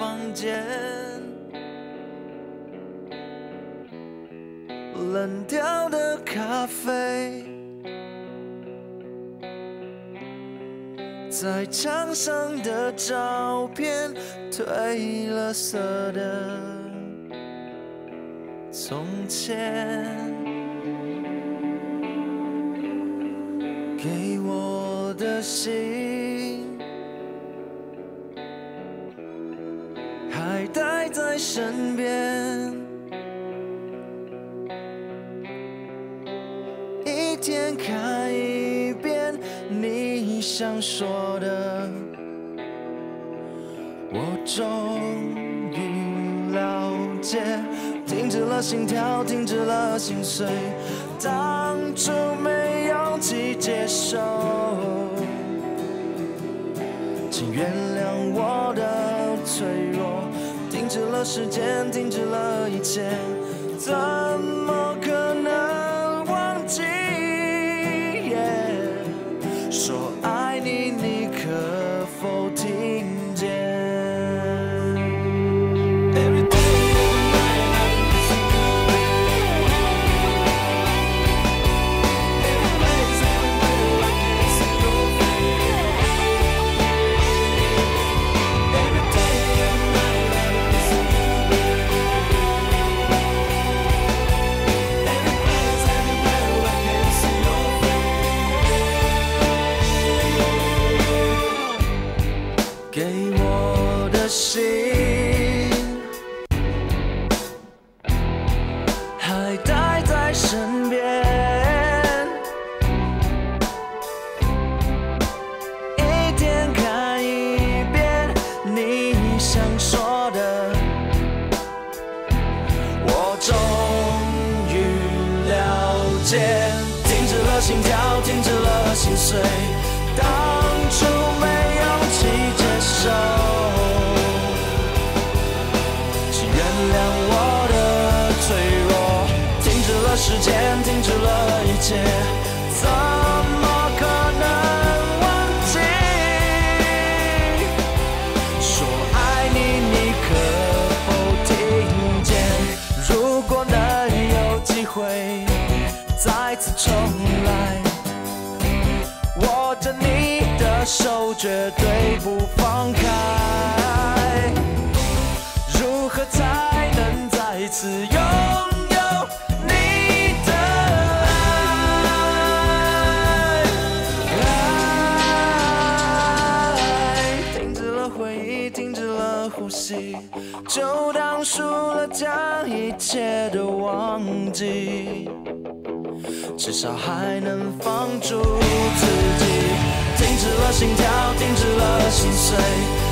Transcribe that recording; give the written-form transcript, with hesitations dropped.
房间，冷掉的咖啡，在墙上的照片，褪了色的从前。 给我的信，还带在身边。一天看一遍你想说的，我终于了解，停止了心跳，停止了心碎。当初没勇气接受，请原谅我的脆弱。停止了时间，停止了一切，怎么可能忘记？说爱你，你可否听见？ 给我的信，还带在身边。一天看一遍你想说的，我终于了解。停止了心跳，停止了心碎。当初没勇气接受，请原谅我的脆弱。停止了时间，停止了一切，怎么可能忘记？说爱你，你可否听见？如果能有机会再次重来。 握着你的手，绝对不放开。如何才能再次拥有你的爱？停止了回忆，停止了呼吸，就当输了，将一切都忘记。 至少还能放逐自己，停止了心跳，停止了心碎。